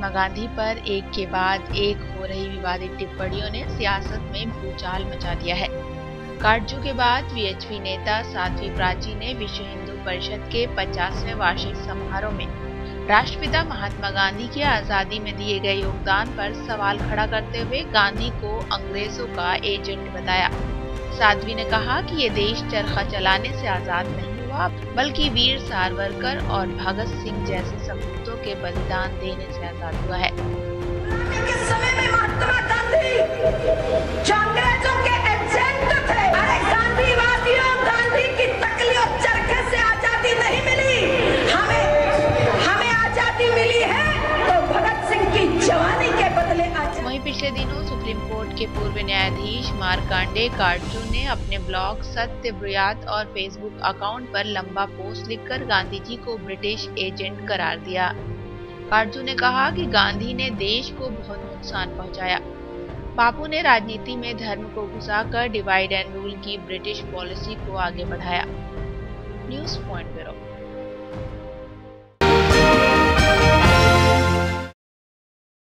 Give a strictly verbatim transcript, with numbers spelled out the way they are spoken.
महात्मा गांधी पर एक के बाद एक हो रही विवादित टिप्पणियों ने सियासत में भूचाल मचा दिया है। काटजू के बाद वी एच पी नेता साध्वी प्राची ने विश्व हिंदू परिषद के पचासवें वार्षिक समारोह में राष्ट्रपिता महात्मा गांधी के आजादी में दिए गए योगदान पर सवाल खड़ा करते हुए गांधी को अंग्रेजों का एजेंट बताया। साध्वी ने कहा कि ये देश चरखा चलाने से आजाद नहीं हुआ, बल्कि वीर सावरकर और भगत सिंह जैसे सपूतों के बलिदान देने से आजाद हुआ है। के समय में महात्मा गांधी अंग्रेजों के एजेंट थे। अरे गांधीवादियों, गांधी की तकली और चरखे से आजादी नहीं मिली, हमें हमें आजादी मिली है तो भगत सिंह की जवानी के बदले आजादी। वहीं पिछले दिनों सुप्रीम कोर्ट के पूर्व न्यायाधीश मार्कंडे काटजू ने अपने ब्लॉग सत्य ब्रियात और फेसबुक अकाउंट पर लंबा पोस्ट लिखकर गांधी जी को ब्रिटिश एजेंट करार दिया। काटजू ने कहा कि गांधी ने देश को बहुत नुकसान पहुंचाया। बापू ने राजनीति में धर्म को घुसाकर डिवाइड एंड रूल की ब्रिटिश पॉलिसी को आगे बढ़ाया। News point bureau.